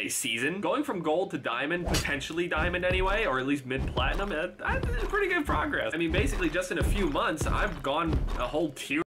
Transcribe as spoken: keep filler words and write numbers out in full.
season. Going from gold to diamond, potentially diamond anyway, or at least mid-platinum, that's pretty good progress. I mean, basically just in a few months, I've gone a whole tier